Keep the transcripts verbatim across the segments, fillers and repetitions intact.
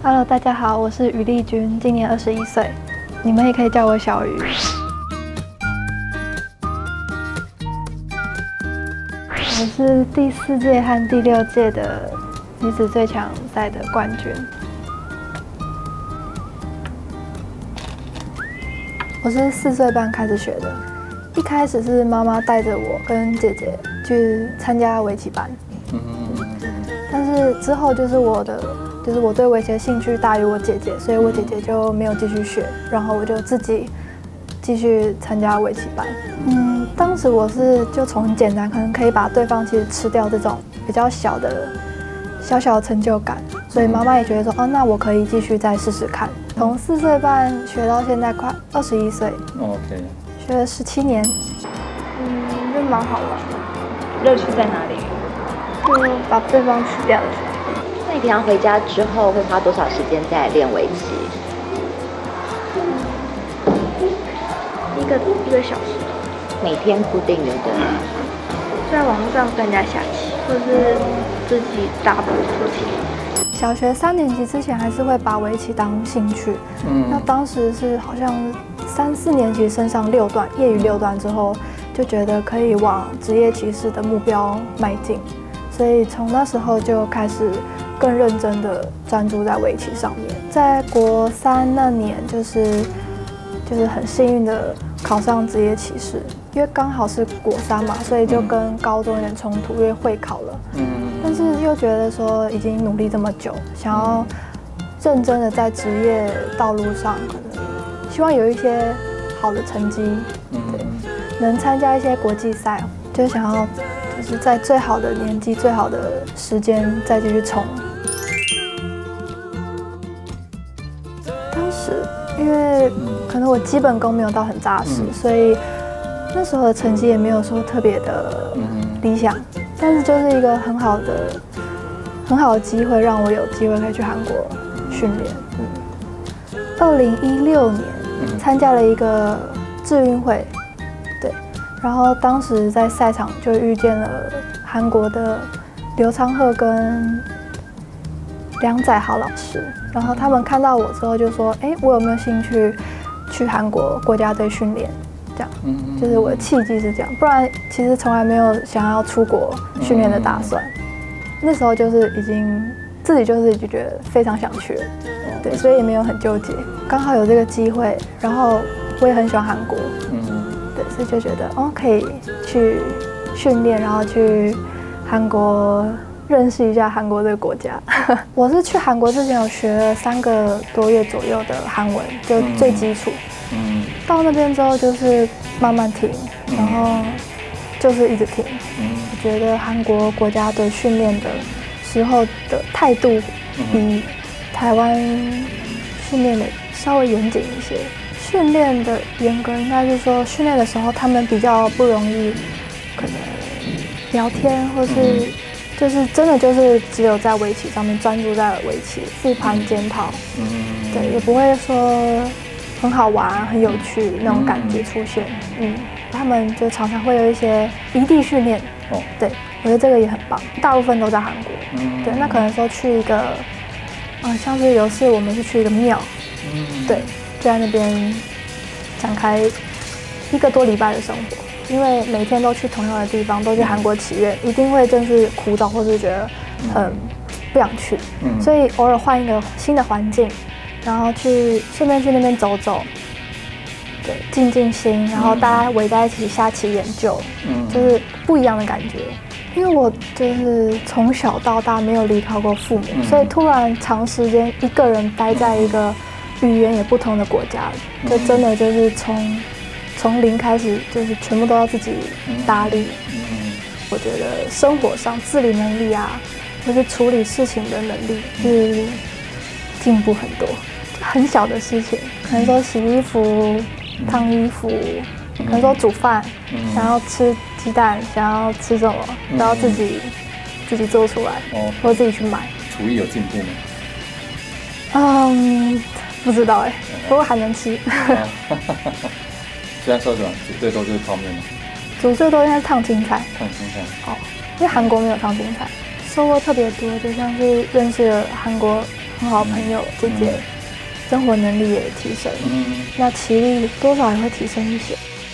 Hello， 大家好，我是于丽君，今年二十一岁，你们也可以叫我小鱼。我是第四届和第六届的女子最强赛的冠军。我是四岁半开始学的，一开始是妈妈带着我跟姐姐去参加围棋班，但是之后就是我的。就是我对围棋的兴趣大于我姐姐，所以我姐姐就没有继续学，然后我就自己继续参加围棋班。嗯，当时我是就从很简单，可能可以把对方其实吃掉这种比较小的小小的成就感，所以妈妈也觉得说，哦，那我可以继续再试试看。从四岁半学到现在快二十一岁 ，OK， 学了十七年，嗯，就蛮好玩的。 乐趣在哪里？ 就把对方吃掉的时候。 那你平常回家之后会花多少时间在练围棋？ 一个一个小时。 每天固定的对。 在网络上跟人家下棋，或者是自己打本出题。小学三年级之前还是会把围棋当兴趣，嗯，那当时是好像三四年级升上六段，业余六段之后，就觉得可以往职业棋士的目标迈进，所以从那时候就开始。更认真的专注在围棋上面，在国三那年，就是就是很幸运的考上职业棋士，因为刚好是国三嘛，所以就跟高中有点冲突，因为会考了。嗯。但是又觉得说已经努力这么久，想要认真的在职业道路上，可能希望有一些好的成绩，对，能参加一些国际赛，就想要就是在最好的年纪、最好的时间再继续冲。当时因为可能我基本功没有到很扎实，嗯、所以那时候的成绩也没有说特别的理想，嗯、但是就是一个很好的、很好的机会，让我有机会可以去韩国训练。嗯，二零一六年参加了一个智运会，对，然后当时在赛场就遇见了韩国的刘昌赫跟梁载豪老师，然后他们看到我之后就说：“哎，我有没有兴趣去韩国国家队训练？”这样，就是我的契机是这样，不然其实从来没有想要出国训练的打算。那时候就是已经自己就是就觉得非常想去了，对，所以也没有很纠结。刚好有这个机会，然后我也很喜欢韩国，对，所以就觉得哦可以去训练，然后去韩国。认识一下韩国这个国家。我是去韩国之前有学了三个多月左右的韩文，就最基础。嗯。到那边之后就是慢慢听，然后就是一直听。嗯。我觉得韩国国家队训练的时候的态度比台湾训练的稍微严谨一些。训练的严格应该是说，训练的时候他们比较不容易可能聊天或是。嗯就是真的就是只有在围棋上面专注在围棋复盘检讨，嗯，对，也不会说很好玩很有趣那种感觉出现，嗯，他们就常常会有一些异地训练，哦，对，我觉得这个也很棒，大部分都在韩国，嗯，对，那可能说去一个，嗯，像是有一次我们是去一个庙，嗯，对，就在那边展开一个多礼拜的生活。因为每天都去同样的地方，都去韩国棋院，一定会真是枯燥，或是觉得很不想去，嗯、所以偶尔换一个新的环境，然后去顺便去那边走走，对，静静心，然后大家围在一起下棋研究，嗯、就是不一样的感觉。因为我就是从小到大没有离开过父母，嗯、所以突然长时间一个人待在一个语言也不同的国家，就真的就是从。从零开始，就是全部都要自己打理。嗯嗯、我觉得生活上自理能力啊，或是处理事情的能力是进步很多。很小的事情，可能说洗衣服、烫衣服，可能说煮饭，嗯、想要吃鸡蛋，想要吃什么，都要自己、嗯、自己做出来，哦、或者自己去买。 厨艺有进步吗？ 嗯，不知道哎、欸，不过还能吃。 现在说什么？煮最多就是泡面吗？ 煮最多应该是烫青菜。 烫青菜。哦， 因为韩国没有烫青菜，收获特别多，就像是认识了韩国很好的朋友姐姐，生活能力也提升，那棋力多少也会提升一些。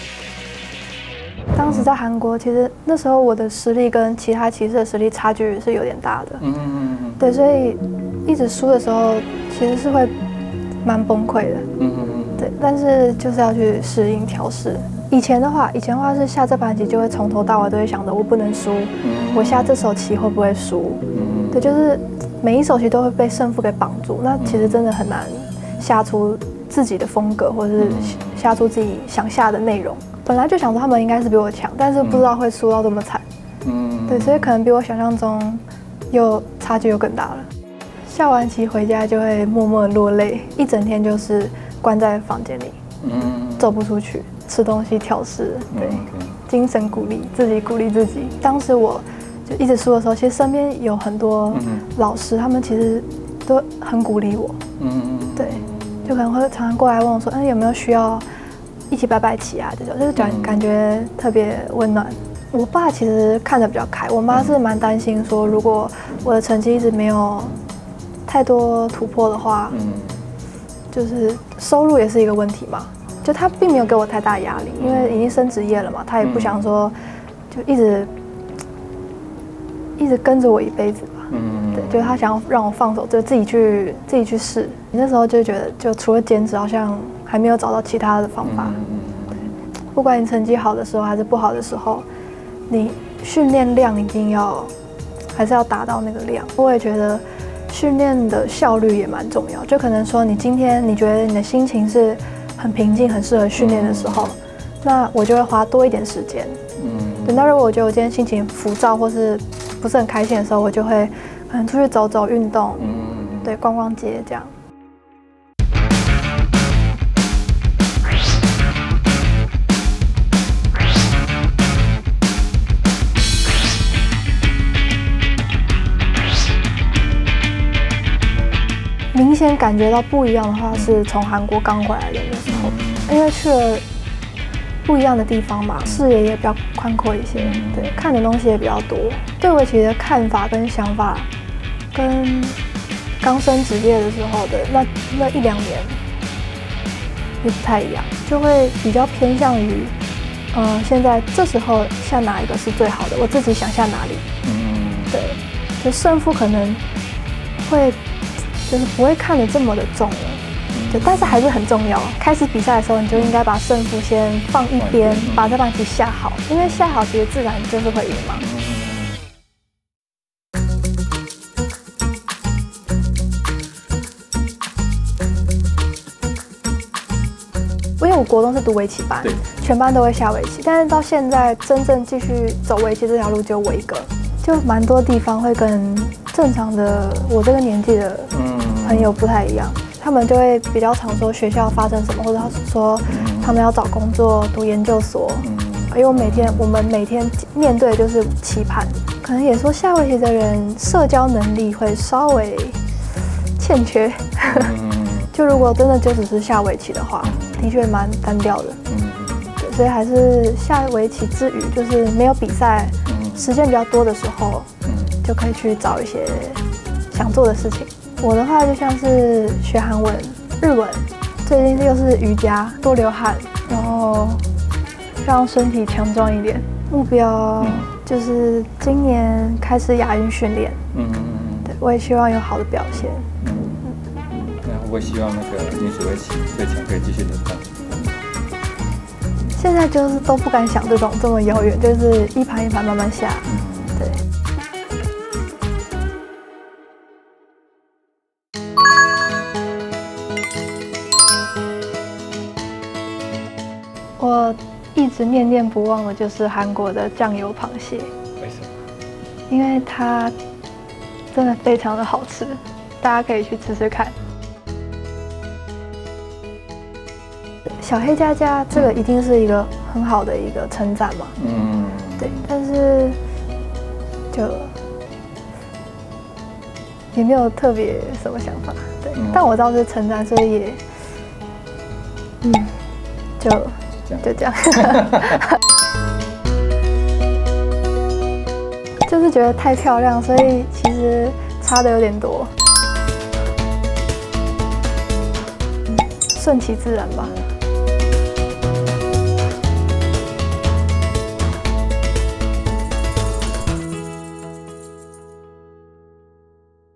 当时在韩国，其实那时候我的实力跟其他棋士的实力差距是有点大的，嗯嗯嗯，对，所以一直输的时候其实是会蛮崩溃的，嗯嗯嗯，对，但是就是要去适应调试。以前的话，以前的话是下这盘棋就会从头到尾都会想着我不能输，我下这手棋会不会输，对，就是每一手棋都会被胜负给绑住，那其实真的很难下出自己的风格，或者是下出自己想下的内容。本来就想说他们应该是比我强，但是不知道会输到这么惨。嗯，对，所以可能比我想象中又差距又更大了。下完棋回家就会默默落泪，一整天就是关在房间里，嗯，走不出去，吃东西调试，对，嗯、精神鼓励自己，鼓励自己。当时我就一直输的时候，其实身边有很多老师，他们其实都很鼓励我。嗯，对，就可能会常常过来问我说，嗯，有没有需要一起摆摆棋啊？这种就是感感觉特别温暖。我爸其实看得比较开，我妈是蛮担心说，如果我的成绩一直没有太多突破的话，嗯，就是收入也是一个问题嘛。就他并没有给我太大压力，因为已经升职业了嘛，他也不想说就一直一直跟着我一辈子吧。嗯，对，就是他想要让我放手，就自己去自己去试。那时候就觉得，就除了兼职，好像还没有找到其他的方法。对，不管你成绩好的时候还是不好的时候，你训练量一定要还是要达到那个量。我也觉得训练的效率也蛮重要，就可能说你今天你觉得你的心情是很平静、很适合训练的时候，那我就会花多一点时间。嗯，等到如果我觉得我今天心情浮躁或是不是很开心的时候，我就会可能出去走走、运动，嗯，对，逛逛街这样。明显感觉到不一样的话，是从韩国刚回来的那时候，因为去了不一样的地方嘛，视野也比较宽阔一些，对，看的东西也比较多，对围棋的看法跟想法，跟刚升职业的时候的那那一两年也不太一样，就会比较偏向于，嗯，现在这时候下哪一个是最好的，我自己想下哪里，嗯，对，就胜负可能会。就是不会看得这么的重了，对，但是还是很重要。开始比赛的时候，你就应该把胜负先放一边，把这盘棋下好，因为下好其实自然就是会赢嘛。因为我国中是读围棋班，全班都会下围棋，但是到现在真正继续走围棋这条路只有我一个，就蛮多地方会跟正常的我这个年纪的朋友不太一样，他们就会比较常说学校发生什么，或者说他们要找工作、读研究所。因为我每天我们每天面对的就是棋盘，可能也说下围棋的人社交能力会稍微欠缺。就如果真的就只是下围棋的话，的确蛮单调的。对，所以还是下围棋之余，就是没有比赛，时间比较多的时候，就可以去找一些想做的事情。我的话就像是学韩文、日文，最近又是瑜伽，多流汗，然后让身体强壮一点。目标就是今年开始亚运训练，嗯嗯嗯，对，我也希望有好的表现。嗯， 那我希望那个女子围棋最强可以继续轮换。 现在就是都不敢想这种这么遥远，就是一盘一盘慢慢下，对。我一直念念不忘的就是韩国的酱油螃蟹。 为什么？ 因为它真的非常的好吃，大家可以去吃吃看。小黑佳佳这个一定是一个很好的一个称赞嘛，嗯，对，但是就也没有特别什么想法，对，嗯、但我知道是称赞，所以也，嗯，就就这样，就是觉得太漂亮，所以其实差的有点多。 顺其自然吧。